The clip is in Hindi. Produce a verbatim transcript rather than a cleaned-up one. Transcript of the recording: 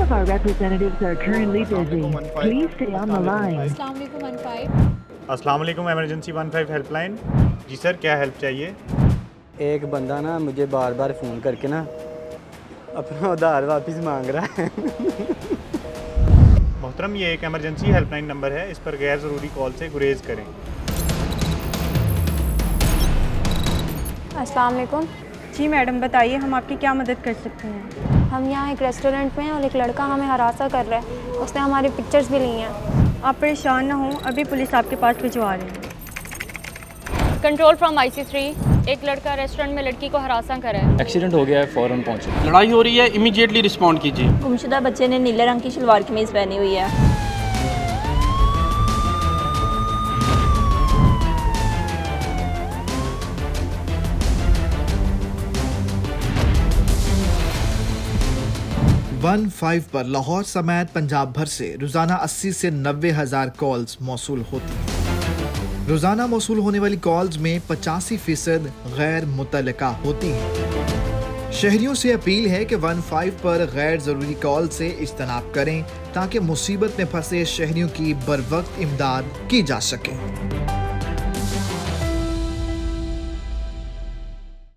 of our representatives are currently busy. Please stay on the line. अस्सलाम वालेकुम वन फाइव। अस्सलाम वालेकुम इमरजेंसी वन फाइव हेल्पलाइन। जी सर, क्या हेल्प चाहिए? एक बंदा ना मुझे बार बार फ़ोन करके ना अपना उधार वापस मांग रहा है। मोहतरम, ये एक इमरजेंसी हेल्पलाइन नंबर है, इस पर गैर ज़रूरी कॉल से गुरेज करें। अस्सलाम वालेकुम। जी मैडम, बताइए हम आपकी क्या मदद कर सकते हैं? हम यहाँ एक रेस्टोरेंट में हैं और एक लड़का हमें हरासा कर रहा है। उसने हमारी पिक्चर्स भी ली हैं। आप परेशान ना हो, अभी पुलिस आपके पास भिजवा रहे हैं। Control from I C three. एक लड़का रेस्टोरेंट में लड़की को हरासा कर रहा है। एक्सीडेंट हो गया है, फ़ौरन पहुंचे। लड़ाई हो रही है, इमीडिएटली रिस्पॉन्ड कीजिए। गुमशुदा बच्चे ने नीले रंग की शलवार कमीज पहनी हुई है। वन फाइव पर लाहौर समेत पंजाब भर से रोजाना अस्सी से नब्बे हजार कॉल्स मौसूल होती हैं। रोजाना मौसूल होने वाली कॉल्स में पचासी फीसद गैर मुतल्लिका होती हैं। शहरियों से अपील है कि वन फाइव पर गैर जरूरी कॉल से इज्तनाब करें ताकि मुसीबत में फंसे शहरियों की बर वक्त इमदाद की जा सके।